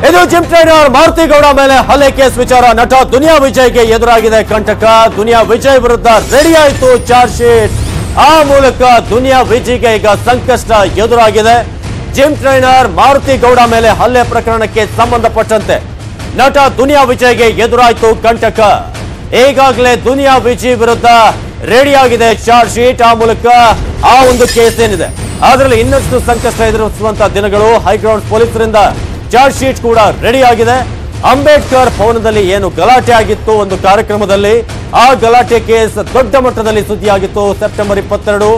ಇದು gym trainer Maruti Gowda ಮೇಲೆ ಹಲ್ಲೆ ಕೇಸ್ ವಿಚಾರ. ನಟ ದುನಿಯಾ ವಿಜಯ್ಗೆ ಎದುರಾಗಿದೆ ಕಂಟಕ. ದುನಿಯಾ ವಿಜಯ್ ವಿರುದ್ಧ ರೆಡಿ ಆಯಿತು ಚಾರ್ಜ್ ಶೀಟ್. ಆ ಮೂಲಕ ದುನಿಯಾ ವಿಜಯ್ಗೆ ಈಗ ಸಂಕಷ್ಟ ಎದುರಾಗಿದೆ. ಜಿಮ್ ಟ್ರೈನರ್ ಮಾರುತಿ ಗೌಡ ಮೇಲೆ ಹಲ್ಲೆ ಪ್ರಕರಣಕ್ಕೆ ಸಂಬಂಧಪಟ್ಟಂತೆ ನಟ ದುನಿಯಾ ವಿಜಯ್ಗೆ ಎದುರಾಯಿತು ಕಂಟಕ. ಈಗಾಗಲೇ ದುನಿಯಾ ವಿಜಯ್ ವಿರುದ್ಧ ರೆಡಿ ಆಗಿದೆ ಚಾರ್ಜ್ ಶೀಟ್. ಆ ಮೂಲಕ ಆ ಒಂದು ಕೇಸ್ ಏನಿದೆ ಅದರಲ್ಲಿ ಇನ್ನಷ್ಟು ಸಂಕಷ್ಟ ಎದುರಿಸುವಂತಹ ದಿನಗಳು. ಹೈಗ್ರೌಂಡ್ ಪೊಲೀಸರಿಂದ ಚಾರ್ಜ್ ಶೀಟ್ ಕೂಡ ರೆಡಿ ಆಗಿದೆ. ಅಂಬೇಡ್ಕರ್ ಭವನದಲ್ಲಿ ಏನು ಗಲಾಟೆ ಆಗಿತ್ತು ಒಂದು ಕಾರ್ಯಕ್ರಮದಲ್ಲಿ, ಆ ಗಲಾಟೆ ಕೇಸ್ ದೊಡ್ಡ ಮಟ್ಟದಲ್ಲಿ ಸುದ್ದಿಯಾಗಿತ್ತು. ಸೆಪ್ಟೆಂಬರ್ 22,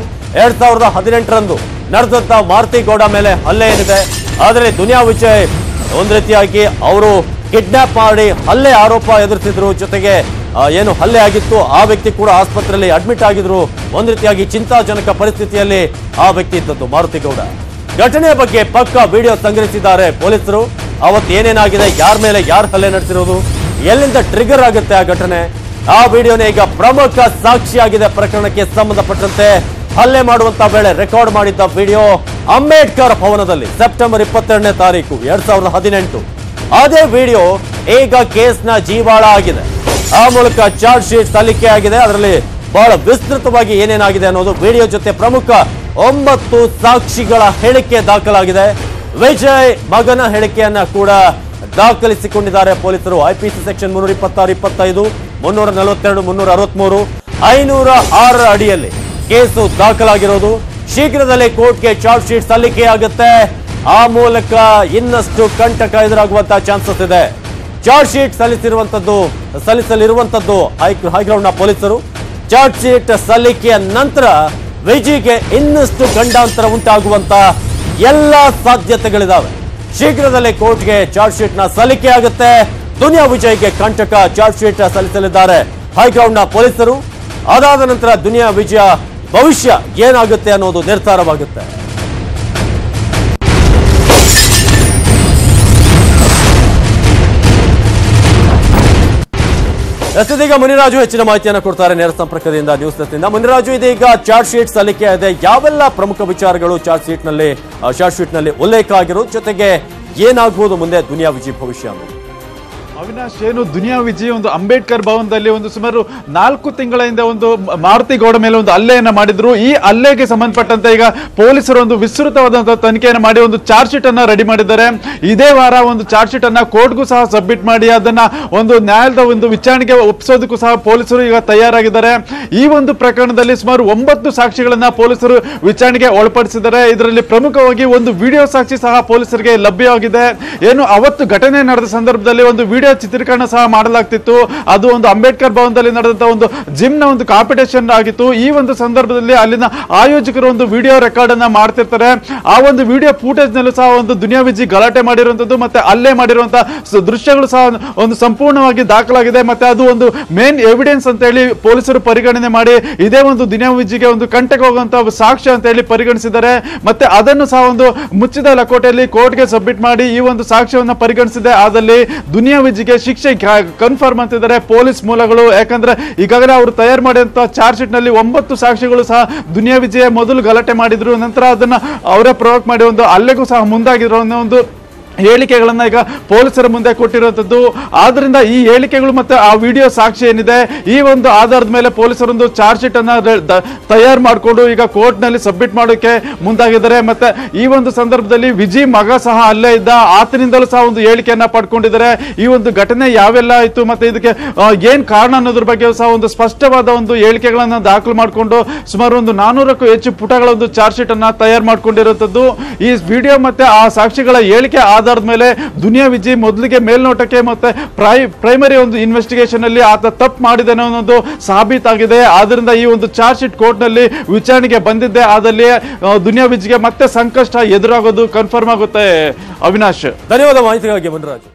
2018 ನಡೆದಂತ ಮಾರುತಿ ಗೌಡ ಮೇಲೆ ಹಲ್ಲೆ ಏನಿದೆ ಆದರೆ ದುನಿಯಾ ವಿಜಯ್ ಒಂದು ರೀತಿಯಾಗಿ ಅವರು ಕಿಡ್ನಾಪ್ ಮಾಡಿ ಹಲ್ಲೆ ಆರೋಪ ಎದುರಿಸಿದ್ರು. ಜೊತೆಗೆ ಏನು ಹಲ್ಲೆ ಆಗಿತ್ತು ಆ ವ್ಯಕ್ತಿ ಕೂಡ ಆಸ್ಪತ್ರೆಯಲ್ಲಿ ಅಡ್ಮಿಟ್ ಆಗಿದ್ರು. ಒಂದು ರೀತಿಯಾಗಿ ಚಿಂತಾಜನಕ ಪರಿಸ್ಥಿತಿಯಲ್ಲಿ ಆ ವ್ಯಕ್ತಿ ಇದ್ದದ್ದು ಮಾರುತಿ ಗೌಡ. ಘಟನೆಯ ಬಗ್ಗೆ ಪಕ್ಕ ವಿಡಿಯೋ ಸಂಗ್ರಹಿಸಿದ್ದಾರೆ ಪೊಲೀಸರು. ಅವತ್ತು ಏನೇನಾಗಿದೆ, ಯಾರ ಮೇಲೆ ಯಾರು ಹಲ್ಲೆ ನಡೆಸಿರೋದು, ಎಲ್ಲಿಂದ ಟ್ರಿಗರ್ ಆಗುತ್ತೆ ಆ ಘಟನೆ, ಆ ವಿಡಿಯೋನೇ ಈಗ ಪ್ರಮುಖ ಸಾಕ್ಷಿಯಾಗಿದೆ ಪ್ರಕರಣಕ್ಕೆ ಸಂಬಂಧಪಟ್ಟಂತೆ. ಹಲ್ಲೆ ಮಾಡುವಂತ ವೇಳೆ ರೆಕಾರ್ಡ್ ಮಾಡಿದ್ದ ವಿಡಿಯೋ ಅಂಬೇಡ್ಕರ್ ಭವನದಲ್ಲಿ ಸೆಪ್ಟೆಂಬರ್ 22ನೇ ತಾರೀಕು 2018. ಅದೇ ವಿಡಿಯೋ ಈಗ ಕೇಸ್ನ ಜೀವಾಳ ಆಗಿದೆ. ಆ ಮೂಲಕ ಚಾರ್ಜ್ ಶೀಟ್ ಸಲ್ಲಿಕೆ ಆಗಿದೆ. ಅದರಲ್ಲಿ ಬಹಳ ವಿಸ್ತೃತವಾಗಿ ಏನೇನಾಗಿದೆ ಅನ್ನೋದು ವಿಡಿಯೋ ಜೊತೆ ಪ್ರಮುಖ 9 ಸಾಕ್ಷಿಗಳ ಹೇಳಿಕೆ ದಾಖಲಾಗಿದೆ. ವಿಜಯ್ ಮಗನ ಹೇಳಿಕೆಯನ್ನ ಕೂಡ ದಾಖಲಿಸಿಕೊಂಡಿದ್ದಾರೆ ಪೊಲೀಸರು. ಐಪಿಸಿ ಸೆಕ್ಷನ್ 326, 25, 342, 363, 506 ಅಡಿಯಲ್ಲಿ ಕೇಸು ದಾಖಲಾಗಿರೋದು. ಶೀಘ್ರದಲ್ಲೇ ಕೋರ್ಟ್ಗೆ ಚಾರ್ಜ್ ಶೀಟ್ ಸಲ್ಲಿಕೆಯಾಗುತ್ತೆ. ಆ ಮೂಲಕ ಇನ್ನಷ್ಟು ಕಂಟಕ ಎದುರಾಗುವಂತಹ ಚಾನ್ಸಸ್ ಇದೆ. ಚಾರ್ಜ್ ಶೀಟ್ ಸಲ್ಲಿಸಲಿರುವಂತದ್ದು ಹೈಗ್ರೌಂಡ್ನ ಪೊಲೀಸರು. ಚಾರ್ಜ್ ಶೀಟ್ ಸಲ್ಲಿಕೆಯ ನಂತರ ವಿಜಯ್ಗೆ ಇನ್ನಷ್ಟು ಗಂಡಾಂತರ ಉಂಟಾಗುವಂತ ಎಲ್ಲ ಸಾಧ್ಯತೆಗಳಿದಾವೆ. ಶೀಘ್ರದಲ್ಲೇ ಕೋರ್ಟ್ಗೆ ಚಾರ್ಜ್ ಶೀಟ್ ನ ಸಲ್ಲಿಕೆ ಆಗುತ್ತೆ. ದುನಿಯಾ ವಿಜಯ್ಗೆ ಕಂಟಕ. ಚಾರ್ಜ್ ಶೀಟ್ ಸಲ್ಲಿಸಲಿದ್ದಾರೆ ಹೈಗ್ರೌಂಡ್ನ ಪೊಲೀಸರು. ಅದಾದ ನಂತರ ದುನಿಯಾ ವಿಜಯ ಭವಿಷ್ಯ ಏನಾಗುತ್ತೆ ಅನ್ನೋದು ನಿರ್ಧಾರವಾಗುತ್ತೆ. ಇದೀಗ ಮುನಿರಾಜು ಹೆಚ್ಚಿನ ಮಾಹಿತಿಯನ್ನು ಕೊಡ್ತಾರೆ ನೇರ ಸಂಪರ್ಕದಿಂದ ನ್ಯೂಸ್ ಡೆಸ್ಕ್ನಿಂದ. ಮುನಿರಾಜು, ಇದೀಗ ಚಾರ್ಜ್ ಶೀಟ್ ಸಲ್ಲಿಕೆ ಇದೆ. ಯಾವೆಲ್ಲ ಪ್ರಮುಖ ವಿಚಾರಗಳು ಚಾರ್ಜ್ ಶೀಟ್ ನಲ್ಲಿ ಉಲ್ಲೇಖ ಆಗಿರೋದು, ಜೊತೆಗೆ ಏನಾಗಬಹುದು ಮುಂದೆ ದುನಿಯಾ ವಿಜಯ್ ಭವಿಷ್ಯ ಅನ್ನೋದು? ಅವಿನಾಶ್, ಏನು ದುನಿಯಾ ವಿಜಯ್ ಒಂದು ಅಂಬೇಡ್ಕರ್ ಭವನದಲ್ಲಿ ಸುಮಾರು 4 ತಿಂಗಳ ಹಿಂದೆ ಮಾರುತಿ ಗೌಡ ಮೇಲೆ ಹಲ್ಲೆಯನ್ನ ಮಾಡಿದ್ರು. ಈ ಹಲ್ಲೆಗೆ ಸಂಬಂಧಪಟ್ಟಂತೆ ಈಗ ಪೊಲೀಸರು ವಿಸ್ತೃತವಾದಂತಹ ತನಿಖೆಯನ್ನು ಮಾಡಿ ಚಾರ್ಜ್ ಶೀಟ್ ಅನ್ನ ರೆಡಿ ಮಾಡಿದ್ದಾರೆ. ಇದೇ ವಾರ ಚಾರ್ಜ್ ಶೀಟ್ ಅನ್ನ ಕೋರ್ಟ್ಗೂ ಸಹ ಸಬ್ಮಿಟ್ ಮಾಡಿ ಅದನ್ನ ನ್ಯಾಯಾಲಯದ ವಿಚಾರಣೆಗೆ ಒಪ್ಪಿಸೋದಕ್ಕೂ ಸಹ ಪೊಲೀಸರು ಈಗ ತಯಾರಾಗಿದ್ದಾರೆ. ಈ ಪ್ರಕರಣದಲ್ಲಿ ಸುಮಾರು 9 ಸಾಕ್ಷಿಗಳನ್ನ ಪೊಲೀಸರು ವಿಚಾರಣೆಗೆ ಒಳಪಡಿಸಿದ್ದಾರೆ. ಇದರಲ್ಲಿ ಪ್ರಮುಖವಾಗಿ ವಿಡಿಯೋ ಸಾಕ್ಷಿ ಸಹ ಪೊಲೀಸರಿಗೆ ಲಭ್ಯವಾಗಿದೆ. ಏನು ಅವತ್ತು ಘಟನೆ ನಡೆದ ಸಂದರ್ಭದಲ್ಲಿ ವಿಡಿಯೋ ಚಿತ್ರೀಕರಣ ಸಹ ಮಾಡಲಾಗ್ತಿತ್ತು. ಅದು ಅಂಬೇಡ್ಕರ್ ಭವನದಲ್ಲಿ ನಡೆದಂತ ಜಿಮ್ ನ ಕಾಂಪಿಟೇಷನ್ ಆಗಿತ್ತು. ಈ ಸಂದರ್ಭದಲ್ಲಿ ಅಲ್ಲಿನ ಆಯೋಜಕರು ವಿಡಿಯೋ ರೆಕಾರ್ಡ್ ಅನ್ನ ಮಾಡ್ತಿರ್ತಾರೆ. ಆ ವಿಡಿಯೋ ಫೂಟೇಜ್ ನಲ್ಲೂ ಸಹ ದುನಿಯಾ ವಿಜಯ್ ಗಲಾಟೆ ಮಾಡಿರುವಂತದ್ದು ಮತ್ತೆ ಹಲ್ಲೆ ಮಾಡಿರುವಂತಹ ದೃಶ್ಯಗಳು ಸಹ ಸಂಪೂರ್ಣವಾಗಿ ದಾಖಲಾಗಿದೆ. ಮತ್ತೆ ಅದು ಮೇನ್ ಎವಿಡೆನ್ಸ್ ಅಂತ ಹೇಳಿ ಪೊಲೀಸರು ಪರಿಗಣನೆ ಮಾಡಿ ಇದೇ ದುನಿಯಾ ವಿಜಯ್ಗೆ ಕಂಟಕ ಹೋಗುವಂತಹ ಸಾಕ್ಷ್ಯ ಅಂತ ಹೇಳಿ ಪರಿಗಣಿಸಿದ್ದಾರೆ. ಮತ್ತೆ ಅದನ್ನು ಸಹ ಮುಚ್ಚಿದ ಲಕೋಟೆಯಲ್ಲಿ ಕೋರ್ಟ್ಗೆ ಸಬ್ಮಿಟ್ ಮಾಡಿ ಈ ಸಾಕ್ಷ್ಯವನ್ನು ಪರಿಗಣಿಸಿದೆ. ಆದಲ್ಲಿ ದುನಿಯಾ ವಿಜಯ್ಗೆ ಶಿಕ್ಷೆ ಕನ್ಫರ್ಮ್ ಅಂತಿದ್ದಾರೆ ಪೊಲೀಸ್ ಮೂಲಗಳು. ಯಾಕಂದ್ರೆ ಈಗಾಗಲೇ ಅವರು ತಯಾರು ಮಾಡಿದಂತಹ ಚಾರ್ಜ್ ಶೀಟ್ ನಲ್ಲಿ 9 ಸಾಕ್ಷಿಗಳು ಸಹ ದುನಿಯಾ ವಿಜಯ್ ಮೊದಲು ಗಲಾಟೆ ಮಾಡಿದ್ರು, ನಂತರ ಅದನ್ನ ಅವರೇ ಪ್ರವೋಕ್ ಮಾಡಿ ಹಲ್ಲೆಗೂ ಸಹ ಮುಂದಾಗಿರೋ ಹೇಳಿಕೆಗಳನ್ನ ಈಗ ಪೊಲೀಸರ ಮುಂದೆ ಕೊಟ್ಟಿರುವಂತದ್ದು. ಆದ್ರಿಂದ ಈ ಹೇಳಿಕೆಗಳು ಮತ್ತೆ ಆ ವಿಡಿಯೋ ಸಾಕ್ಷಿ ಏನಿದೆ ಈ ಆಧಾರದ ಮೇಲೆ ಪೊಲೀಸರೊಂದು ಚಾರ್ಜ್ ಶೀಟ್ ಅನ್ನ ತಯಾರು ಮಾಡಿಕೊಂಡು ಈಗ ಕೋರ್ಟ್ ನಲ್ಲಿ ಸಬ್ಮಿಟ್ ಮಾಡೋಕೆ ಮುಂದಾಗಿದ್ದಾರೆ. ಮತ್ತೆ ಈ ಸಂದರ್ಭದಲ್ಲಿ ವಿಜಯ್ ಮಗ ಸಹ ಅಲ್ಲೇ ಇದ್ದ, ಆತನಿಂದಲೂ ಸಹ ಹೇಳಿಕೆಯನ್ನ ಪಡ್ಕೊಂಡಿದ್ದಾರೆ. ಈ ಘಟನೆ ಯಾವೆಲ್ಲ ಆಯ್ತು ಮತ್ತೆ ಇದಕ್ಕೆ ಏನ್ ಕಾರಣ ಅನ್ನೋದ್ರ ಬಗ್ಗೆ ಸಹ ಸ್ಪಷ್ಟವಾದ ಹೇಳಿಕೆಗಳನ್ನ ದಾಖಲು ಮಾಡಿಕೊಂಡು ಸುಮಾರು 400ಕ್ಕೂ ಹೆಚ್ಚು ಪುಟಗಳ ಚಾರ್ಜ್ ಶೀಟ್ ಅನ್ನ ತಯಾರು ಮಾಡ್ಕೊಂಡಿರುವಂತದ್ದು. ಈ ವಿಡಿಯೋ ಮತ್ತೆ ಆ ಸಾಕ್ಷಿಗಳ ಹೇಳಿಕೆ ಆಧಾರದ ಮೇಲೆ ದುನಿಯಾ ವಿಜಯ್ ಮೊದಲಿಗೆ ಮೇಲ್ನೋಟಕ್ಕೆ ಮತ್ತೆ ಪ್ರೈಮರಿ ಇನ್ವೆಸ್ಟಿಗೇಷನ್ ಅಲ್ಲಿ ಆತ ತಪ್ಪು ಮಾಡಿದ್ದಾನೆ ಅನ್ನೋದು ಸಾಬೀತಾಗಿದೆ. ಆದ್ರಿಂದ ಈ ಚಾರ್ಜ್ ಶೀಟ್ ಕೋರ್ಟ್ ನಲ್ಲಿ ವಿಚಾರಣೆಗೆ ಬಂದಿದ್ದೆ. ಆದಲ್ಲಿ ದುನಿಯಾ ವಿಜಯ್ಗೆ ಮತ್ತೆ ಸಂಕಷ್ಟ ಎದುರಾಗೋದು ಕನ್ಫರ್ಮ್ ಆಗುತ್ತೆ. ಅವಿನಾಶ್, ಧನ್ಯವಾದ ಮಾಹಿತಿಗಾಗಿ ಮುನಿರಾಜು.